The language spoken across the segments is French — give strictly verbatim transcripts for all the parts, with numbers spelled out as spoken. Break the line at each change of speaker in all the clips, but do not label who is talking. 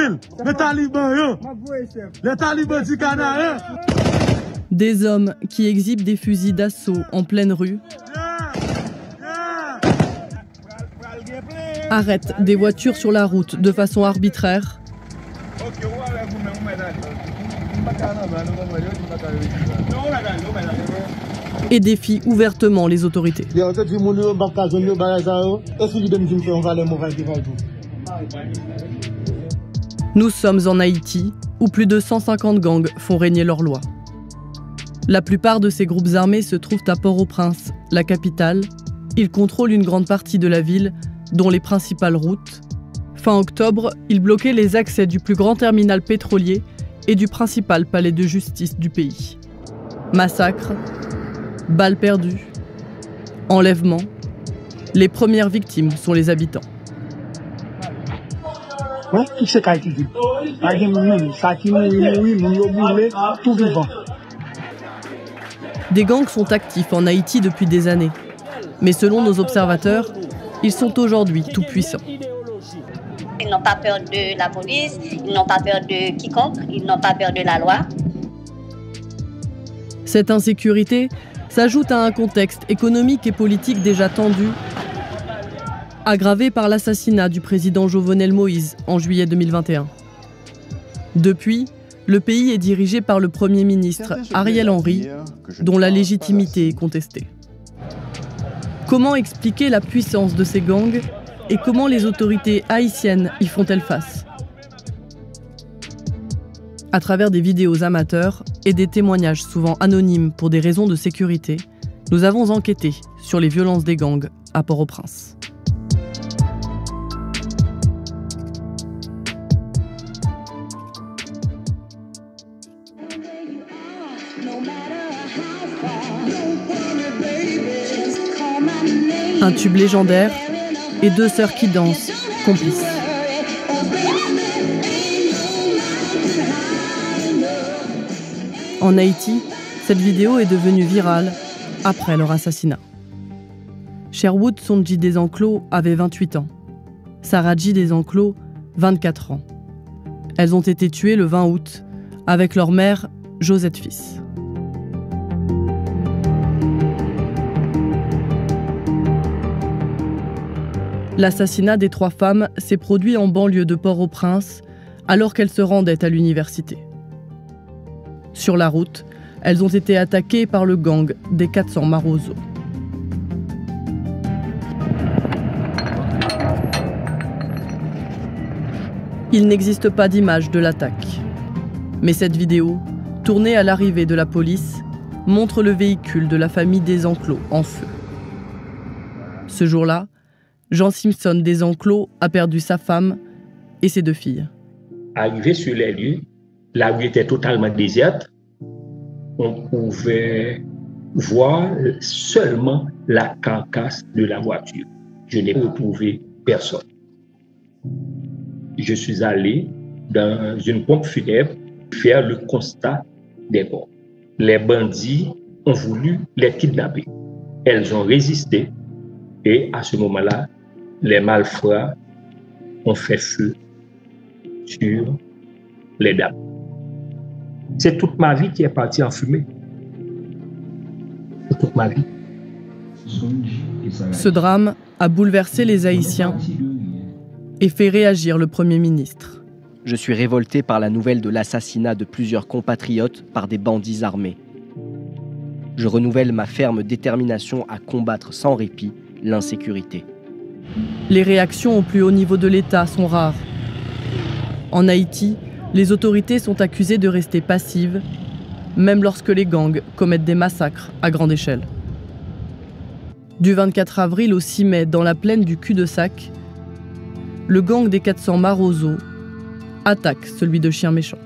civils, les talibans, les talibans du Canada.
Des hommes qui exhibent des fusils d'assaut en pleine rue, arrêtent des voitures sur la route de façon arbitraire et défient ouvertement les autorités. Nous sommes en Haïti, où plus de cent cinquante gangs font régner leur loi. La plupart de ces groupes armés se trouvent à Port-au-Prince, la capitale. Ils contrôlent une grande partie de la ville, dont les principales routes. Fin octobre, ils bloquaient les accès du plus grand terminal pétrolier et du principal palais de justice du pays. Massacres, balles perdues, enlèvements. Les premières victimes sont les habitants. Des gangs sont actifs en Haïti depuis des années. Mais selon nos observateurs, ils sont aujourd'hui tout puissants.
Ils n'ont pas peur de la police, ils n'ont pas peur de quiconque, ils n'ont pas peur de la loi.
Cette insécurité s'ajoute à un contexte économique et politique déjà tendu, aggravé par l'assassinat du président Jovenel Moïse en juillet deux mille vingt et un. Depuis, le pays est dirigé par le Premier ministre Ariel Henry, dont la légitimité est contestée. Comment expliquer la puissance de ces gangs et comment les autorités haïtiennes y font-elles face? À travers des vidéos amateurs et des témoignages souvent anonymes pour des raisons de sécurité, nous avons enquêté sur les violences des gangs à Port-au-Prince. Un tube légendaire et deux sœurs qui dansent, complices. En Haïti, cette vidéo est devenue virale après leur assassinat. Sherwood Sonji Desenclos avait vingt-huit ans. Saradji Desenclos, vingt-quatre ans. Elles ont été tuées le vingt août avec leur mère, Josette Fils. L'assassinat des trois femmes s'est produit en banlieue de Port-au-Prince alors qu'elles se rendaient à l'université. Sur la route, elles ont été attaquées par le gang des quatre cents Marozo. Il n'existe pas d'image de l'attaque. Mais cette vidéo, tournée à l'arrivée de la police, montre le véhicule de la famille Desenclos en feu. Ce jour-là, Jean Simpson Desenclos a perdu sa femme et ses deux filles.
Arrivé sur les lieux, la rue était totalement déserte. On pouvait voir seulement la carcasse de la voiture. Je n'ai retrouvé personne. Je suis allé dans une pompe funèbre faire le constat des corps. Les bandits ont voulu les kidnapper. Elles ont résisté et à ce moment-là, les malfrats ont fait feu sur les dames. C'est toute ma vie qui est partie en fumée. C'est toute ma vie.
Ce drame a bouleversé les Haïtiens et fait réagir le Premier ministre.
Je suis révolté par la nouvelle de l'assassinat de plusieurs compatriotes par des bandits armés. Je renouvelle ma ferme détermination à combattre sans répit l'insécurité.
Les réactions au plus haut niveau de l'État sont rares. En Haïti, les autorités sont accusées de rester passives, même lorsque les gangs commettent des massacres à grande échelle. Du vingt-quatre avril au six mai, dans la plaine du cul-de-sac, le gang des quatre cents Marozo attaque celui de Chien Méchant.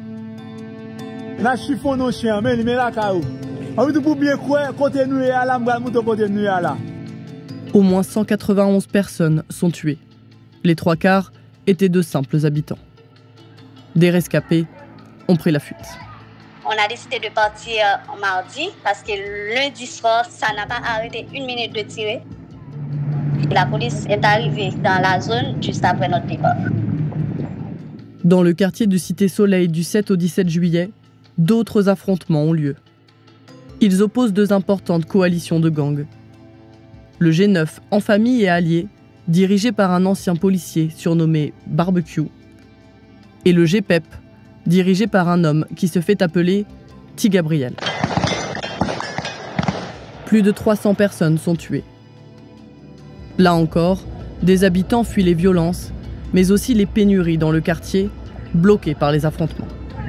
Au moins cent quatre-vingt-onze personnes sont tuées. Les trois quarts étaient de simples habitants. Des rescapés ont pris la fuite.
On a décidé de partir mardi parce que lundi soir, ça n'a pas arrêté une minute de tirer. La police est arrivée dans la zone juste après notre départ.
Dans le quartier de Cité Soleil du sept au dix-sept juillet, d'autres affrontements ont lieu. Ils opposent deux importantes coalitions de gangs. Le G neuf En Famille et Alliés, dirigé par un ancien policier surnommé Barbecue, et le G P E P, dirigé par un homme qui se fait appeler T. Gabriel. Plus de trois cents personnes sont tuées. Là encore, des habitants fuient les violences, mais aussi les pénuries dans le quartier, bloquées par les affrontements.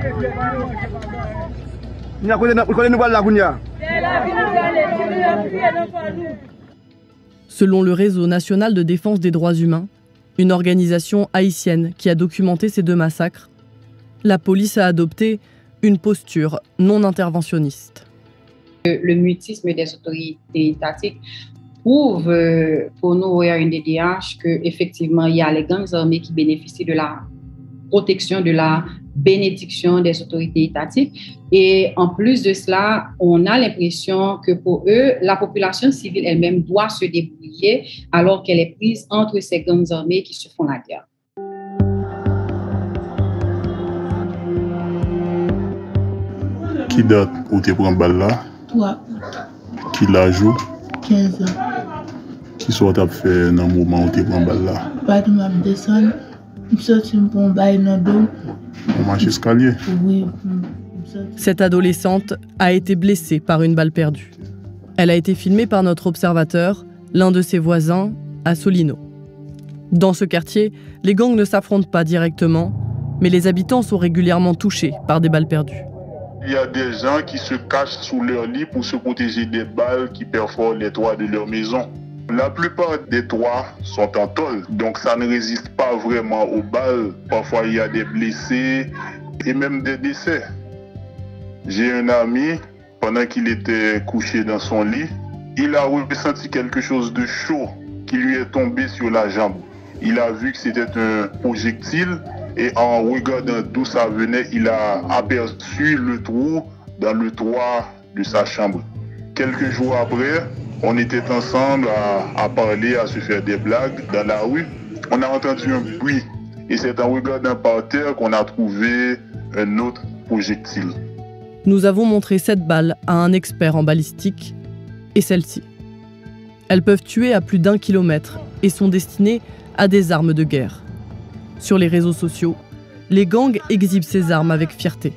Selon le Réseau national de défense des droits humains, une organisation haïtienne qui a documenté ces deux massacres, la police a adopté une posture non interventionniste.
Le mutisme des autorités étatiques prouve pour nous, au R N D D H, qu'effectivement, il y a les gangs armés qui bénéficient de la protection, de la bénédiction des autorités étatiques. Et en plus de cela, on a l'impression que pour eux, la population civile elle-même doit se débrouiller alors qu'elle est prise entre ces gangs armés qui se font la guerre.
Qui date où tu prends balle là?
Trois.
Qui la joue?
quinze ans.
Qui soit à faire dans le moment où tu prends balle là?
Pas de ma descendre. Je sorti pour un bail dans le dos.
On marche escalier?
Oui.
Cette adolescente a été blessée par une balle perdue. Elle a été filmée par notre observateur, l'un de ses voisins, à Solino. Dans ce quartier, les gangs ne s'affrontent pas directement, mais les habitants sont régulièrement touchés par des balles perdues.
Il y a des gens qui se cachent sous leur lit pour se protéger des balles qui perforent les toits de leur maison. La plupart des toits sont en tôle, donc ça ne résiste pas vraiment aux balles. Parfois, il y a des blessés et même des décès. J'ai un ami, pendant qu'il était couché dans son lit, il a ressenti quelque chose de chaud qui lui est tombé sur la jambe. Il a vu que c'était un projectile et en regardant d'où ça venait, il a aperçu le trou dans le toit de sa chambre. Quelques jours après, on était ensemble à, à parler, à se faire des blagues dans la rue. On a entendu un bruit et c'est en regardant par terre qu'on a trouvé un autre projectile.
Nous avons montré cette balle à un expert en balistique et celle-ci. Elles peuvent tuer à plus d'un kilomètre et sont destinées à des armes de guerre. Sur les réseaux sociaux, les gangs exhibent ces armes avec fierté.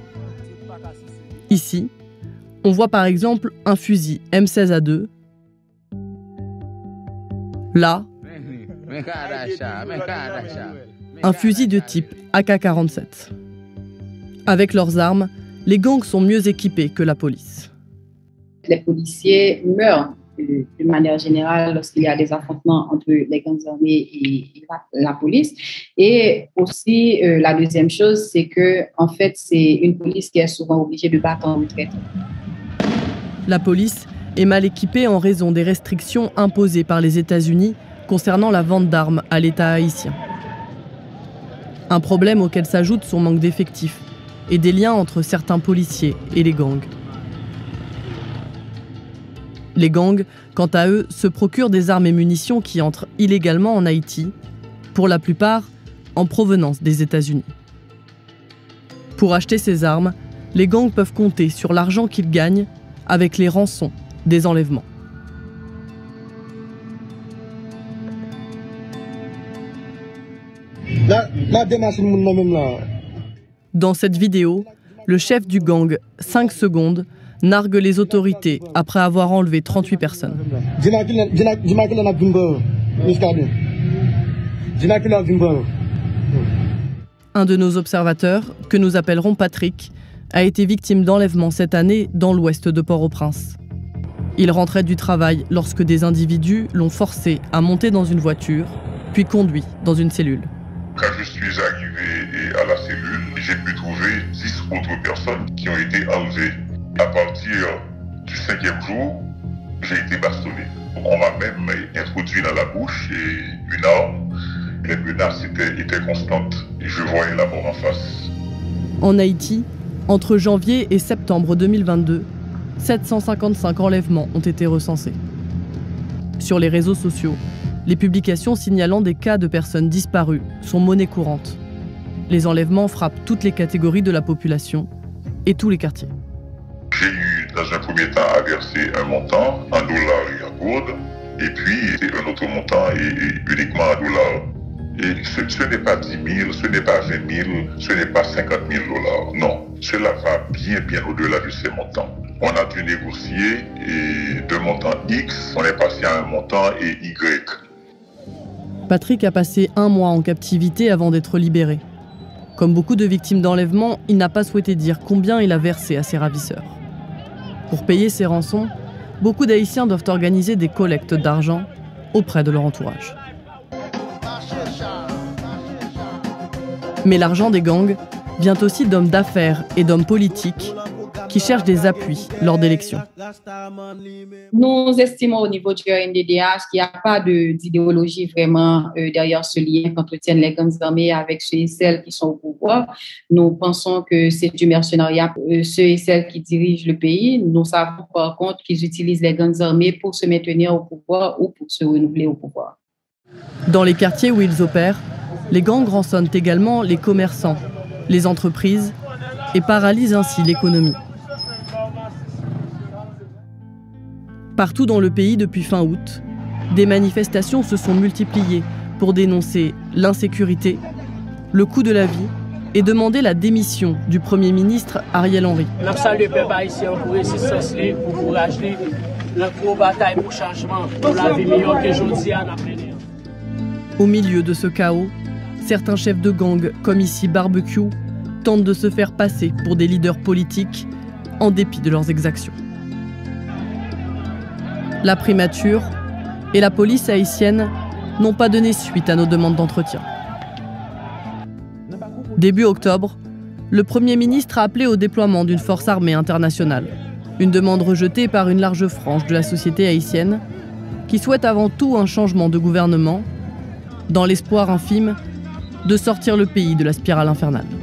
Ici, on voit par exemple un fusil M seize A deux. Là, un fusil de type A K quarante-sept. Avec leurs armes, les gangs sont mieux équipés que la police.
Les policiers meurent de, de manière générale lorsqu'il y a des affrontements entre les gangs armés et, et la, la police. Et aussi, euh, la deuxième chose, c'est que en fait, c'est une police qui est souvent obligée de battre en retraite.
La police est mal équipée en raison des restrictions imposées par les États-Unis concernant la vente d'armes à l'État haïtien. Un problème auquel s'ajoute son manque d'effectifs et des liens entre certains policiers et les gangs. Les gangs, quant à eux, se procurent des armes et munitions qui entrent illégalement en Haïti, pour la plupart en provenance des États-Unis. Pour acheter ces armes, les gangs peuvent compter sur l'argent qu'ils gagnent avec les rançons des enlèvements. Dans cette vidéo, le chef du gang, cinq secondes, nargue les autorités après avoir enlevé trente-huit personnes. Un de nos observateurs, que nous appellerons Patrick, a été victime d'enlèvement cette année dans l'ouest de Port-au-Prince. Il rentrait du travail lorsque des individus l'ont forcé à monter dans une voiture, puis conduit dans une cellule.
Quand je suis arrivé à la cellule, j'ai pu trouver dix autres personnes qui ont été enlevées. À partir du cinquième jour, j'ai été bastonné. On m'a même introduit dans la bouche et une arme. Les menaces étaient, étaient constantes et je voyais la mort en face.
En Haïti, entre janvier et septembre deux mille vingt-deux, sept cent cinquante-cinq enlèvements ont été recensés. Sur les réseaux sociaux, les publications signalant des cas de personnes disparues sont monnaie courante. les enlèvements frappent toutes les catégories de la population et tous les quartiers.
J'ai eu dans un premier temps à verser un montant en dollars et en gourdes, et puis un autre montant et, et uniquement en dollars. Et ce, ce n'est pas dix mille, ce n'est pas vingt mille, ce n'est pas cinquante mille dollars. Non, cela va bien, bien au-delà de ces montants. On a dû négocier et de montant X, on est passé à un montant et Y.
Patrick a passé un mois en captivité avant d'être libéré. Comme beaucoup de victimes d'enlèvement, il n'a pas souhaité dire combien il a versé à ses ravisseurs. Pour payer ses rançons, beaucoup d'Haïtiens doivent organiser des collectes d'argent auprès de leur entourage. Mais l'argent des gangs vient aussi d'hommes d'affaires et d'hommes politiques qui cherchent des appuis lors d'élections.
Nous estimons au niveau du N D D H qu'il n'y a pas d'idéologie vraiment euh, derrière ce lien qu'entretiennent les gangs armés avec ceux et celles qui sont au pouvoir. Nous pensons que c'est du mercenariat, euh, ceux et celles qui dirigent le pays. Nous savons par contre qu'ils utilisent les gangs armés pour se maintenir au pouvoir ou pour se renouveler au pouvoir.
Dans les quartiers où ils opèrent, les gangs rançonnent également les commerçants, les entreprises et paralysent ainsi l'économie. Partout dans le pays depuis fin août, des manifestations se sont multipliées pour dénoncer l'insécurité, le coût de la vie et demander la démission du Premier ministre Ariel Henry.
Nous saluons le peuple haïtien pour résistance, pour courage, pour bataille, pour changement, pour la vie meilleure que aujourd'hui à l'avenir.
Au milieu de ce chaos, certains chefs de gang, comme ici Barbecue, tentent de se faire passer pour des leaders politiques en dépit de leurs exactions. La primature et la police haïtienne n'ont pas donné suite à nos demandes d'entretien. Début octobre, le Premier ministre a appelé au déploiement d'une force armée internationale, une demande rejetée par une large frange de la société haïtienne qui souhaite avant tout un changement de gouvernement, dans l'espoir infime de sortir le pays de la spirale infernale.